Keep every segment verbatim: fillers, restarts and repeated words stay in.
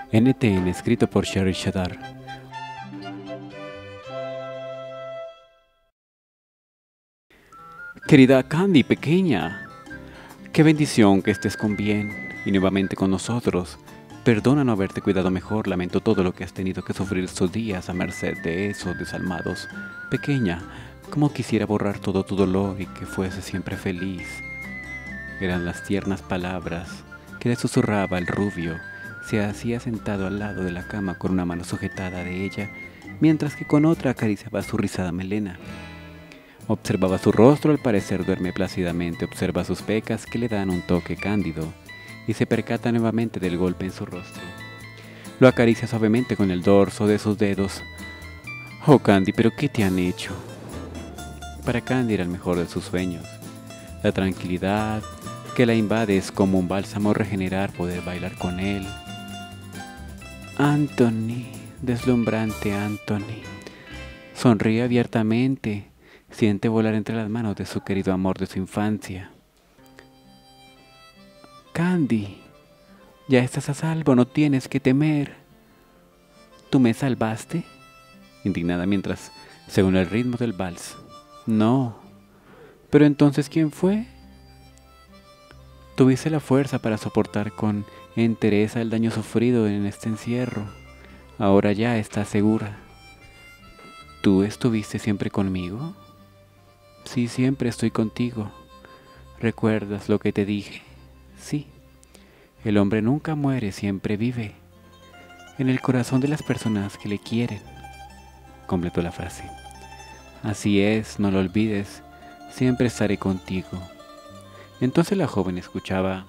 N T N, escrito por Sherry Shadar. Querida Candy, pequeña, qué bendición que estés con bien y nuevamente con nosotros. Perdona no haberte cuidado mejor, lamento todo lo que has tenido que sufrir estos días a merced de esos desalmados. Pequeña, como quisiera borrar todo tu dolor y que fuese siempre feliz. Eran las tiernas palabras que le susurraba el rubio. Se hacía sentado al lado de la cama con una mano sujetada de ella, mientras que con otra acariciaba su rizada melena. Observaba su rostro, al parecer duerme plácidamente, observa sus pecas que le dan un toque cándido, y se percata nuevamente del golpe en su rostro. Lo acaricia suavemente con el dorso de sus dedos. Oh Candy, ¿pero qué te han hecho? Para Candy era el mejor de sus sueños. La tranquilidad que la invade es como un bálsamo regenerar, poder bailar con él. Anthony, deslumbrante Anthony. Sonríe abiertamente, siente volar entre las manos de su querido amor de su infancia. Candy, ya estás a salvo, no tienes que temer. ¿Tú me salvaste? Indignada mientras, según el ritmo del vals. No. ¿Pero entonces quién fue? Tuviste la fuerza para soportar con entereza el daño sufrido en este encierro. Ahora ya estás segura. ¿Tú estuviste siempre conmigo? Sí, siempre estoy contigo. ¿Recuerdas lo que te dije? Sí. El hombre nunca muere, siempre vive. En el corazón de las personas que le quieren. Completó la frase. Así es, no lo olvides. Siempre estaré contigo. Entonces la joven escuchaba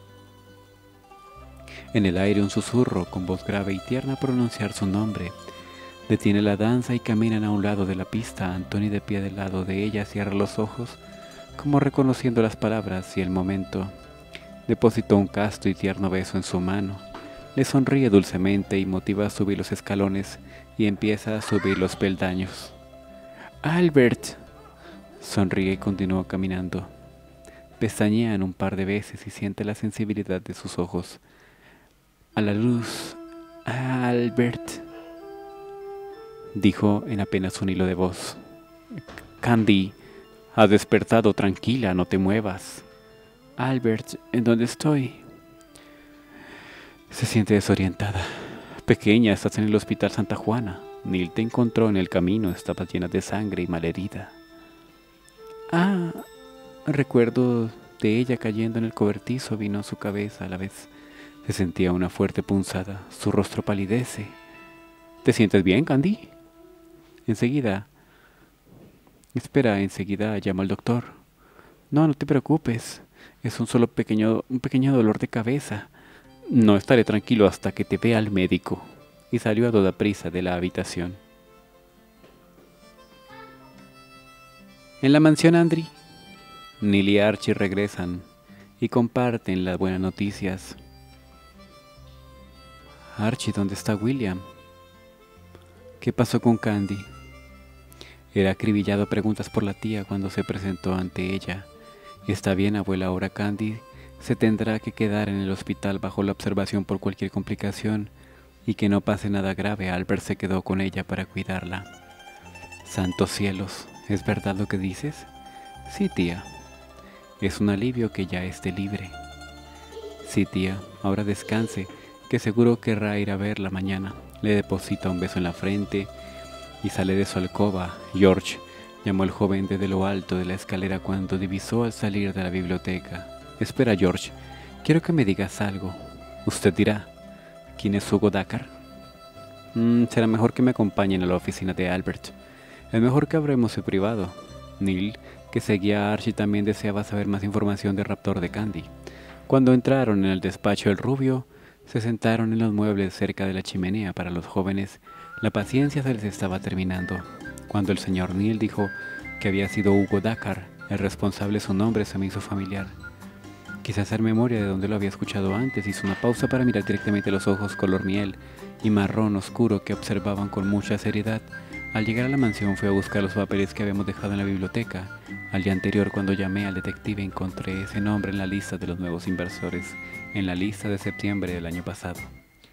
en el aire un susurro con voz grave y tierna pronunciar su nombre. Detiene la danza y caminan a un lado de la pista. Anthony, de pie del lado de ella, cierra los ojos, como reconociendo las palabras y el momento. Depositó un casto y tierno beso en su mano. Le sonríe dulcemente y motiva a subir los escalones y empieza a subir los peldaños. Albert. Sonríe y continúa caminando. Pestañean un par de veces y siente la sensibilidad de sus ojos. A la luz. Albert, dijo en apenas un hilo de voz. Candy, has despertado, tranquila, no te muevas. Albert, ¿en dónde estoy? Se siente desorientada. Pequeña, estás en el hospital Santa Juana. Neil te encontró en el camino, estabas llena de sangre y malherida. Ah, recuerdo de ella cayendo en el cobertizo, vino a su cabeza a la vez. Se sentía una fuerte punzada, su rostro palidece. ¿Te sientes bien, Candy? Enseguida. Espera, enseguida llamo al doctor. No, no te preocupes. Es un solo pequeño, un pequeño dolor de cabeza. No estaré tranquilo hasta que te vea el médico. Y salió a toda prisa de la habitación. En la mansión Andri, Neil y Archie regresan y comparten las buenas noticias. Archie, ¿dónde está William? ¿Qué pasó con Candy? Era acribillado a preguntas por la tía cuando se presentó ante ella. Está bien, abuela, ahora Candy se tendrá que quedar en el hospital bajo la observación por cualquier complicación y que no pase nada grave. Albert se quedó con ella para cuidarla. Santos cielos, ¿es verdad lo que dices? Sí, tía. Es un alivio que ya esté libre. Sí, tía, ahora descanse, que seguro querrá ir a verla mañana. Le deposita un beso en la frente y sale de su alcoba. George llamó al joven desde lo alto de la escalera cuando divisó al salir de la biblioteca. Espera, George, quiero que me digas algo. Usted dirá, ¿quién es Hugo Dakar? Mm, será mejor que me acompañen a la oficina de Albert. Es mejor que hablemos en privado. Neil, que seguía a Archie, también deseaba saber más información del raptor de Candy. Cuando entraron en el despacho del rubio, se sentaron en los muebles cerca de la chimenea. Para los jóvenes, la paciencia se les estaba terminando. Cuando el señor Neil dijo que había sido Hugo Dakar, el responsable, su nombre se me hizo familiar. Quise hacer memoria de donde lo había escuchado antes. Hizo una pausa para mirar directamente los ojos color miel y marrón oscuro que observaban con mucha seriedad. Al llegar a la mansión fui a buscar los papeles que habíamos dejado en la biblioteca. Al día anterior, cuando llamé al detective, encontré ese nombre en la lista de los nuevos inversores, en la lista de septiembre del año pasado.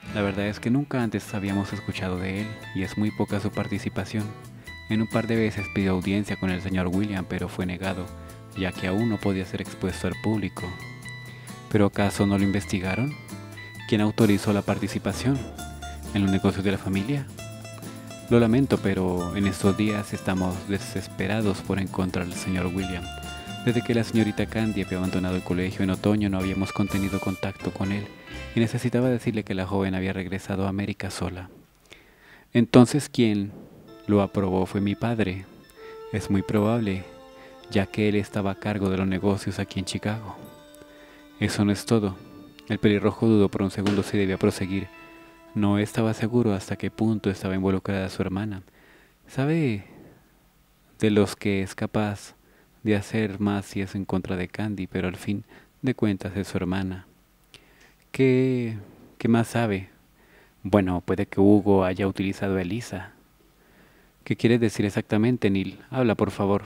La verdad es que nunca antes habíamos escuchado de él, y es muy poca su participación. En un par de veces pidió audiencia con el señor William, pero fue negado, ya que aún no podía ser expuesto al público. ¿Pero acaso no lo investigaron? ¿Quién autorizó la participación? ¿En los negocios de la familia? Lo lamento, pero en estos días estamos desesperados por encontrar al señor William. Desde que la señorita Candy había abandonado el colegio en otoño no habíamos contenido contacto con él, y necesitaba decirle que la joven había regresado a América sola. Entonces, ¿quién lo aprobó? Fue mi padre. Es muy probable, ya que él estaba a cargo de los negocios aquí en Chicago. Eso no es todo. El pelirrojo dudó por un segundo si debía proseguir. No estaba seguro hasta qué punto estaba involucrada su hermana. ¿Sabe de los que es capaz de hacer más si es en contra de Candy, pero al fin de cuentas es su hermana? ¿Qué, qué más sabe? Bueno, puede que Hugo haya utilizado a Elisa. ¿Qué quieres decir exactamente, Neil? Habla, por favor.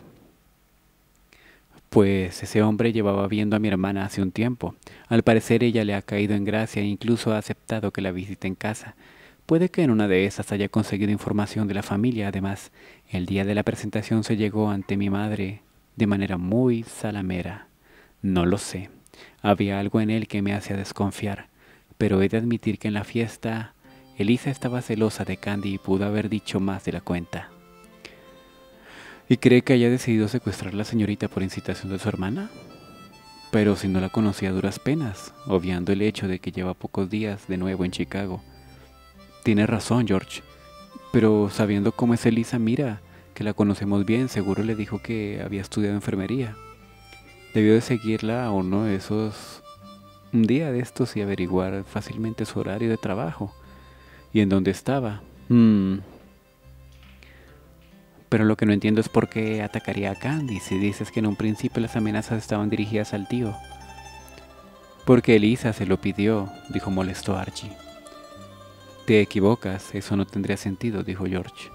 Pues ese hombre llevaba viendo a mi hermana hace un tiempo. Al parecer ella le ha caído en gracia e incluso ha aceptado que la visite en casa. Puede que en una de esas haya conseguido información de la familia. Además, el día de la presentación se llegó ante mi madre de manera muy salamera. No lo sé. Había algo en él que me hacía desconfiar, pero he de admitir que en la fiesta Elisa estaba celosa de Candy y pudo haber dicho más de la cuenta. ¿Y cree que haya decidido secuestrar a la señorita por incitación de su hermana? Pero si no la conocía a duras penas, obviando el hecho de que lleva pocos días de nuevo en Chicago. Tiene razón, George, pero sabiendo cómo es Elisa, mira, que la conocemos bien, seguro le dijo que había estudiado enfermería. Debió de seguirla a uno de esos, un día de estos y averiguar fácilmente su horario de trabajo y en dónde estaba. Hmm. Pero lo que no entiendo es por qué atacaría a Candy si dices que en un principio las amenazas estaban dirigidas al tío. Porque Elisa se lo pidió, dijo molesto Archie. Te equivocas, eso no tendría sentido, dijo George.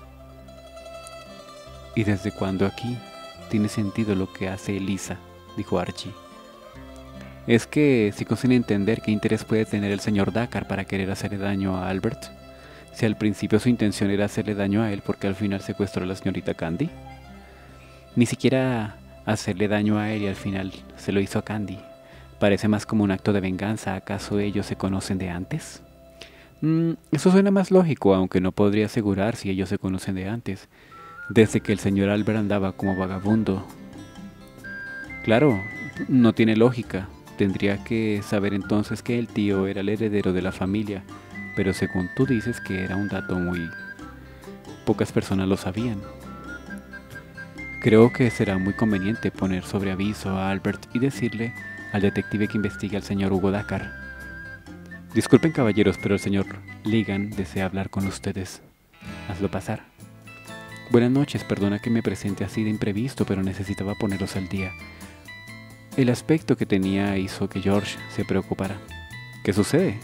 ¿Y desde cuándo aquí tiene sentido lo que hace Elisa?, dijo Archie. Es que sigo sin entender qué interés puede tener el señor Dacre para querer hacerle daño a Albert. Si al principio su intención era hacerle daño a él porque al final secuestró a la señorita Candy. Ni siquiera hacerle daño a él y al final se lo hizo a Candy. Parece más como un acto de venganza. ¿Acaso ellos se conocen de antes? Mm, eso suena más lógico, aunque no podría asegurar si ellos se conocen de antes. Desde que el señor Albert andaba como vagabundo. Claro, no tiene lógica. Tendría que saber entonces que el tío era el heredero de la familia. Pero según tú dices que era un dato muy... pocas personas lo sabían. Creo que será muy conveniente poner sobre aviso a Albert y decirle al detective que investigue al señor Hugo Dacre. Disculpen, caballeros, pero el señor Ligan desea hablar con ustedes. Hazlo pasar. Buenas noches, perdona que me presente así de imprevisto, pero necesitaba ponerlos al día. El aspecto que tenía hizo que George se preocupara. ¿Qué sucede?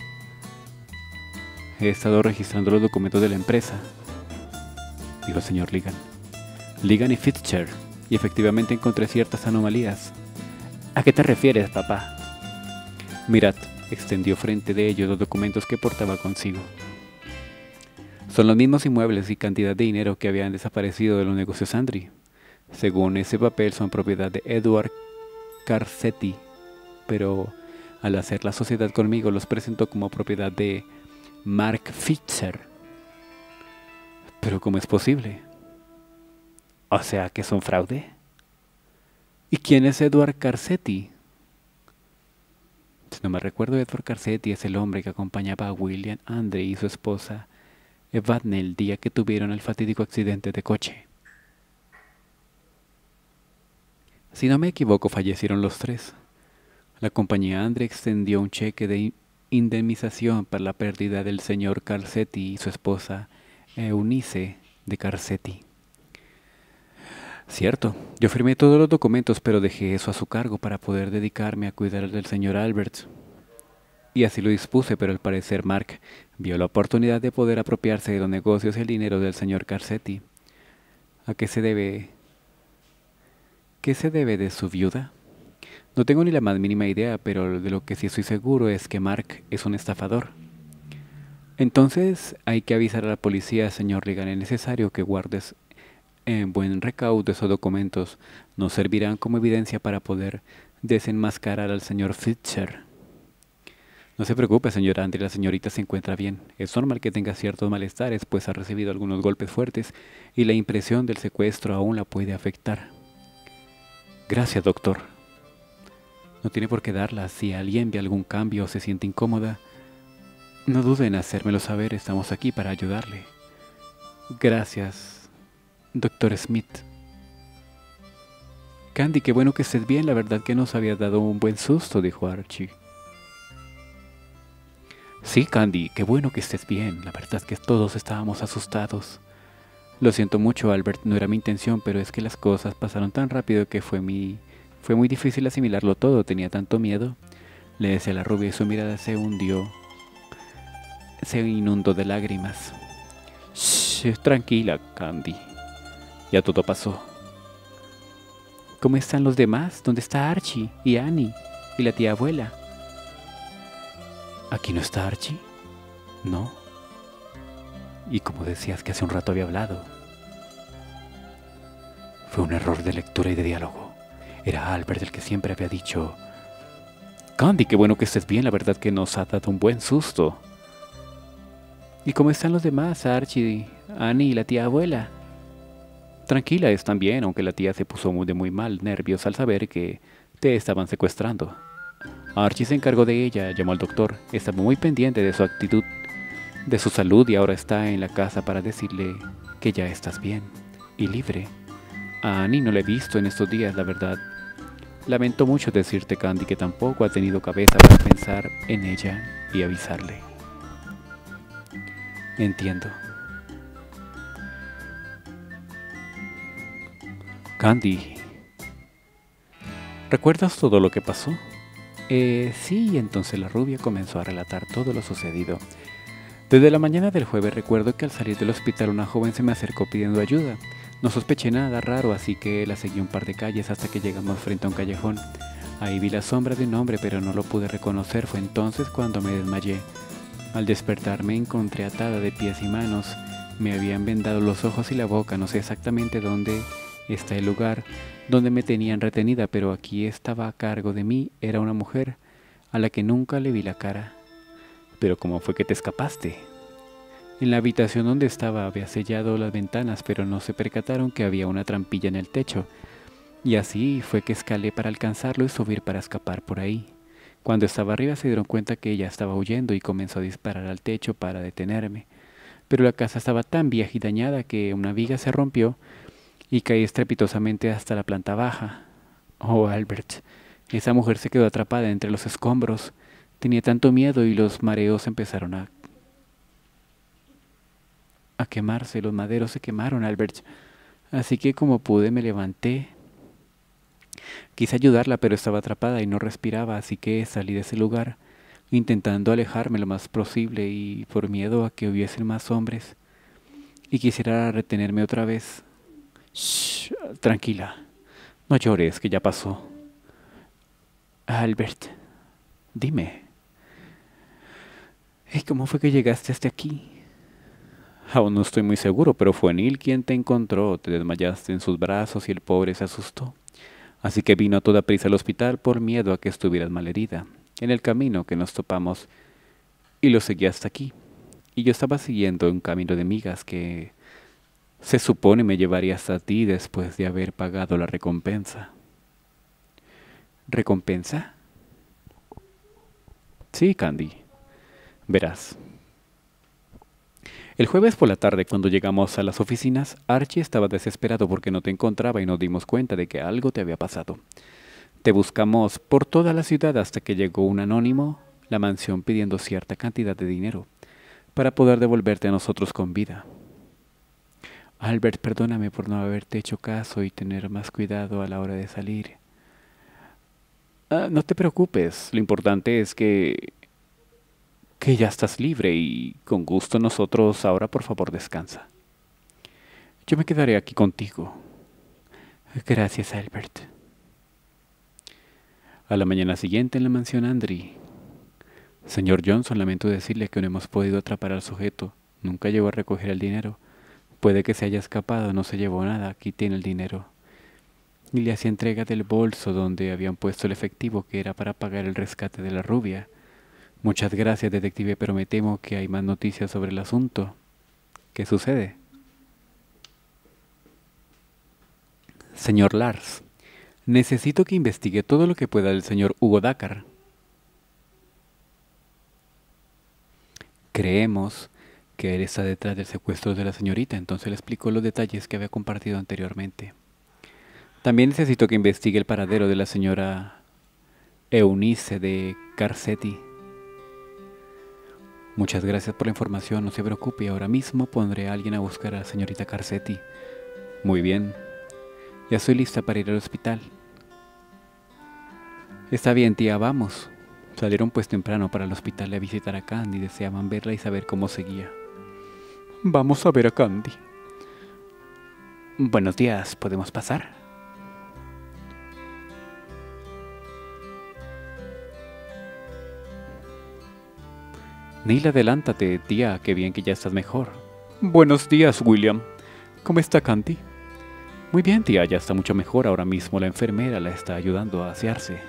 He estado registrando los documentos de la empresa, dijo el señor Ligan. Ligan y Fitzgerald, y efectivamente encontré ciertas anomalías. ¿A qué te refieres, papá? Mirad, extendió frente de ellos los documentos que portaba consigo. Son los mismos inmuebles y cantidad de dinero que habían desaparecido de los negocios Andri. Según ese papel son propiedad de Edward Carcetti, pero al hacer la sociedad conmigo los presentó como propiedad de Mark Fitzgerald. ¿Pero cómo es posible? O sea, ¿que es un fraude? ¿Y quién es Edward Carcetti? Si no me recuerdo, Edward Carcetti es el hombre que acompañaba a William Andre y su esposa Evadne el día que tuvieron el fatídico accidente de coche. Si no me equivoco, fallecieron los tres. La compañía Andre extendió un cheque de indemnización para la pérdida del señor Carcetti y su esposa Eunice de Carcetti. Cierto, yo firmé todos los documentos, pero dejé eso a su cargo para poder dedicarme a cuidar del señor Albert. Y así lo dispuse, pero al parecer Mark vio la oportunidad de poder apropiarse de los negocios y el dinero del señor Carcetti. ¿A qué se debe? ¿Qué se debe de su viuda? No tengo ni la más mínima idea, pero de lo que sí estoy seguro es que Mark es un estafador. Entonces hay que avisar a la policía, señor Regan. Es necesario que guardes en buen recaudo esos documentos. Nos servirán como evidencia para poder desenmascarar al señor Fitcher. No se preocupe, señora Andre, la señorita se encuentra bien. Es normal que tenga ciertos malestares, pues ha recibido algunos golpes fuertes y la impresión del secuestro aún la puede afectar. Gracias, doctor. No tiene por qué darla. Si alguien ve algún cambio o se siente incómoda, no dude en hacérmelo saber. Estamos aquí para ayudarle. Gracias, doctor Smith. Candy, qué bueno que estés bien. La verdad que nos había dado un buen susto, dijo Archie. Sí, Candy, qué bueno que estés bien. La verdad que todos estábamos asustados. Lo siento mucho, Albert, no era mi intención, pero es que las cosas pasaron tan rápido que fue mi... fue muy difícil asimilarlo todo, tenía tanto miedo. Le decía a la rubia y su mirada se hundió, se inundó de lágrimas. Shh, tranquila, Candy. Ya todo pasó. ¿Cómo están los demás? ¿Dónde está Archie y Annie y la tía abuela? ¿Aquí no está Archie? No. Y como decías que hace un rato había hablado. Fue un error de lectura y de diálogo. Era Albert el que siempre había dicho: Candy, qué bueno que estés bien, la verdad que nos ha dado un buen susto. ¿Y cómo están los demás, Archie, Annie y la tía abuela? Tranquila, están bien, aunque la tía se puso muy de muy mal nervios al saber que te estaban secuestrando. Archie se encargó de ella, llamó al doctor, estaba muy pendiente de su actitud, de su salud y ahora está en la casa para decirle que ya estás bien y libre. A Annie no la he visto en estos días, la verdad. Lamento mucho decirte, Candy, que tampoco ha tenido cabeza para pensar en ella y avisarle. Entiendo. Candy, ¿recuerdas todo lo que pasó? Eh, sí, y entonces la rubia comenzó a relatar todo lo sucedido. Desde la mañana del jueves recuerdo que al salir del hospital una joven se me acercó pidiendo ayuda. No sospeché nada raro, así que la seguí un par de calles hasta que llegamos frente a un callejón. Ahí vi la sombra de un hombre, pero no lo pude reconocer. Fue entonces cuando me desmayé. Al despertar me encontré atada de pies y manos. Me habían vendado los ojos y la boca. No sé exactamente dónde está el lugar donde me tenían retenida, pero aquí estaba a cargo de mí. Era una mujer a la que nunca le vi la cara. ¿Pero cómo fue que te escapaste? En la habitación donde estaba había sellado las ventanas, pero no se percataron que había una trampilla en el techo. Y así fue que escalé para alcanzarlo y subir para escapar por ahí. Cuando estaba arriba se dieron cuenta que ella estaba huyendo y comenzó a disparar al techo para detenerme. Pero la casa estaba tan vieja y dañada que una viga se rompió y caí estrepitosamente hasta la planta baja. Oh, Albert, esa mujer se quedó atrapada entre los escombros. Tenía tanto miedo y los mareos empezaron a, a quemarse. Los maderos se quemaron, Albert. Así que como pude me levanté. Quise ayudarla, pero estaba atrapada y no respiraba, así que salí de ese lugar, intentando alejarme lo más posible y por miedo a que hubiesen más hombres. Y quisiera retenerme otra vez. Shh, tranquila. No llores, que ya pasó. Albert, dime. ¿Y cómo fue que llegaste hasta aquí? Aún no estoy muy seguro, pero fue Neil quien te encontró. Te desmayaste en sus brazos y el pobre se asustó. Así que vino a toda prisa al hospital por miedo a que estuvieras malherida. En el camino que nos topamos y lo seguí hasta aquí. Y yo estaba siguiendo un camino de migas que se supone me llevaría hasta ti después de haber pagado la recompensa. ¿Recompensa? Sí, Candy. Verás. El jueves por la tarde, cuando llegamos a las oficinas, Archie estaba desesperado porque no te encontraba y nos dimos cuenta de que algo te había pasado. Te buscamos por toda la ciudad hasta que llegó un anónimo, la mansión pidiendo cierta cantidad de dinero para poder devolverte a nosotros con vida. Albert, perdóname por no haberte hecho caso y tener más cuidado a la hora de salir. Ah, no te preocupes, lo importante es que... que ya estás libre y con gusto nosotros ahora por favor descansa. Yo me quedaré aquí contigo. Gracias, Albert. A la mañana siguiente en la mansión Andre, Señor Johnson, lamento decirle que no hemos podido atrapar al sujeto. Nunca llegó a recoger el dinero. Puede que se haya escapado, no se llevó nada. Aquí tiene el dinero. Y le hacía entrega del bolso donde habían puesto el efectivo que era para pagar el rescate de la rubia. Muchas gracias, detective, pero me temo que hay más noticias sobre el asunto. ¿Qué sucede? Señor Lars, necesito que investigue todo lo que pueda del señor Hugo Dakar. Creemos que él está detrás del secuestro de la señorita, entonces le explicó los detalles que había compartido anteriormente. También necesito que investigue el paradero de la señora Eunice de Carcetti. Muchas gracias por la información, no se preocupe, ahora mismo pondré a alguien a buscar a la señorita Carcetti. Muy bien, ya estoy lista para ir al hospital. Está bien, tía, vamos. Salieron pues temprano para el hospital a visitar a Candy, deseaban verla y saber cómo seguía. Vamos a ver a Candy. Buenos días, ¿podemos pasar? Neil, adelántate, tía, qué bien que ya estás mejor. Buenos días, William. ¿Cómo está Candy? Muy bien, tía, ya está mucho mejor. Ahora mismo la enfermera la está ayudando a asearse.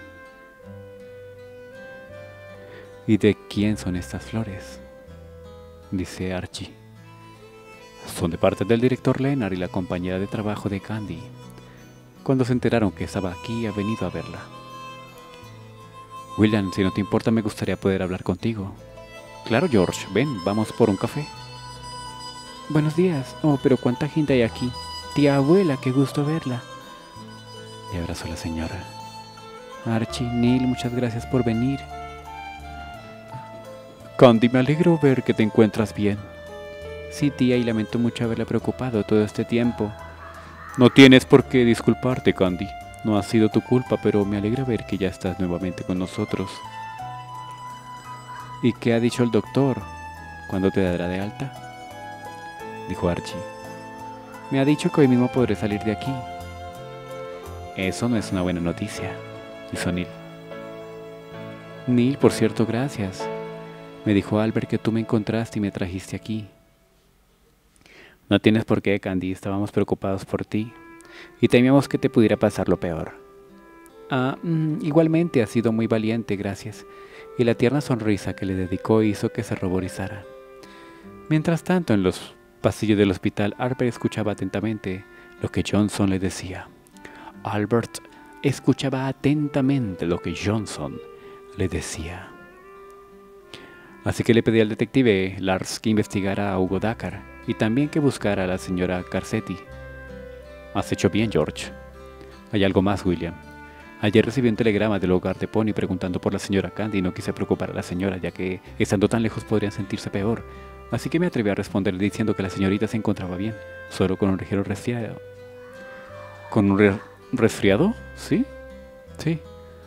¿Y de quién son estas flores? Dice Archie. Son de parte del director Leonard y la compañera de trabajo de Candy. Cuando se enteraron que estaba aquí, ha venido a verla. William, si no te importa, me gustaría poder hablar contigo. Claro, George, ven, vamos por un café. Buenos días. Oh, pero cuánta gente hay aquí. Tía abuela, qué gusto verla. Y abrazó a la señora. Archie, Neil, muchas gracias por venir. Candy, me alegro ver que te encuentras bien. Sí, tía, y lamento mucho haberla preocupado todo este tiempo. No tienes por qué disculparte, Candy. No ha sido tu culpa, pero me alegra ver que ya estás nuevamente con nosotros. ¿Y qué ha dicho el doctor? ¿Cuándo te dará de alta? Dijo Archie. Me ha dicho que hoy mismo podré salir de aquí. Eso no es una buena noticia, dijo Neil. Neil, por cierto, gracias. Me dijo Albert que tú me encontraste y me trajiste aquí. No tienes por qué, Candy, estábamos preocupados por ti y temíamos que te pudiera pasar lo peor. Ah, mm, igualmente has sido muy valiente, gracias. Y la tierna sonrisa que le dedicó hizo que se ruborizara. Mientras tanto, en los pasillos del hospital, Albert escuchaba atentamente lo que Johnson le decía. Albert escuchaba atentamente lo que Johnson le decía. Así que le pedí al detective Lars que investigara a Hugo Dakar y también que buscara a la señora Carcetti. Has hecho bien, George. Hay algo más, William. Ayer recibí un telegrama del hogar de Pony preguntando por la señora Candy y no quise preocupar a la señora, ya que estando tan lejos podrían sentirse peor. Así que me atreví a responderle diciendo que la señorita se encontraba bien, solo con un ligero resfriado. ¿Con un re resfriado? ¿Sí? Sí.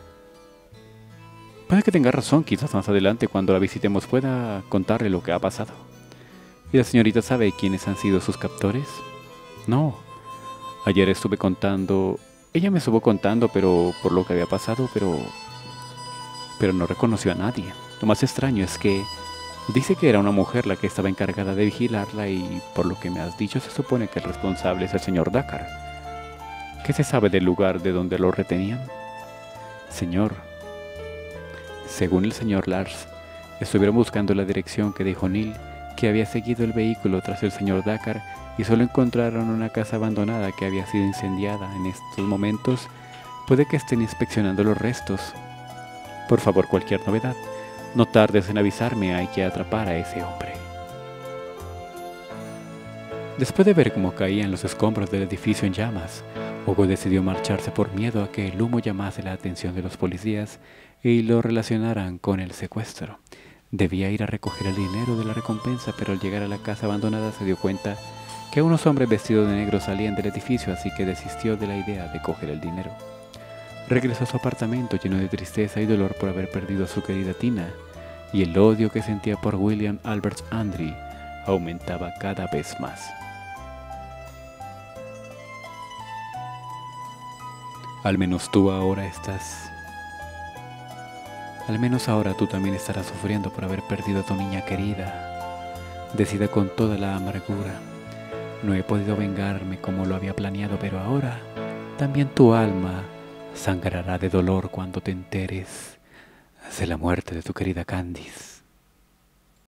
Puede que tenga razón, quizás más adelante cuando la visitemos pueda contarle lo que ha pasado. ¿Y la señorita sabe quiénes han sido sus captores? No. Ayer estuve contando... Ella me estuvo contando pero por lo que había pasado, pero... Pero no reconoció a nadie. Lo más extraño es que... Dice que era una mujer la que estaba encargada de vigilarla y por lo que me has dicho se supone que el responsable es el señor Dakar. ¿Qué se sabe del lugar de donde lo retenían? Señor, según el señor Lars, estuvieron buscando la dirección que dijo Neil que había seguido el vehículo tras el señor Dakar y solo encontraron una casa abandonada que había sido incendiada. En estos momentos puede que estén inspeccionando los restos. Por favor, cualquier novedad, no tardes en avisarme, hay que atrapar a ese hombre. Después de ver cómo caían los escombros del edificio en llamas, Hugo decidió marcharse por miedo a que el humo llamase la atención de los policías y lo relacionaran con el secuestro. Debía ir a recoger el dinero de la recompensa, pero al llegar a la casa abandonada se dio cuenta que unos hombres vestidos de negro salían del edificio, así que desistió de la idea de coger el dinero. Regresó a su apartamento lleno de tristeza y dolor por haber perdido a su querida Tina, y el odio que sentía por William Albert Andre aumentaba cada vez más. Al menos tú ahora estás Al menos ahora tú también estarás sufriendo por haber perdido a tu niña querida. Decida con toda la amargura. No he podido vengarme como lo había planeado, pero ahora también tu alma sangrará de dolor cuando te enteres de la muerte de tu querida Candice.